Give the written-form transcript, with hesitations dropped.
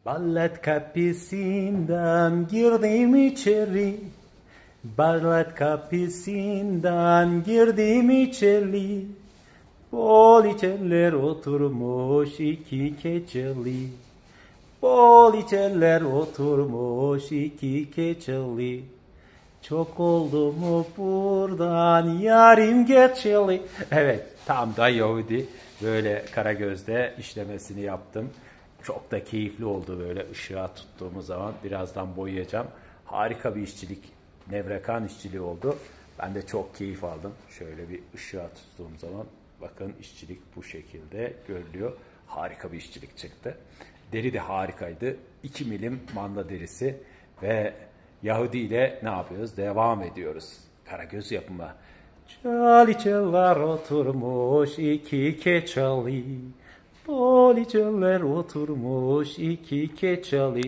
Ballet kapısından girdim içeri. Ballet kapısından girdim içeri. Poliçeler oturmuş iki keçeli. Poliçeler oturmuş iki keçeli. Çok oldu mu buradan yarim geçeli. Evet, tam da Yahudi. Böyle Karagöz'de işlemesini yaptım. Çok da keyifli oldu böyle ışığa tuttuğumuz zaman. Birazdan boyayacağım. Harika bir işçilik, nevrekan işçiliği oldu. Ben de çok keyif aldım. Şöyle bir ışığa tuttuğum zaman bakın işçilik bu şekilde görülüyor. Harika bir işçilik çıktı. Deri de harikaydı. 2 milim manda derisi ve Yahudi ile ne yapıyoruz? Devam ediyoruz. Karagöz yapımı. Çaliçeler oturmuş iki keçeli. Poliçeler oturmuş iki keçeli.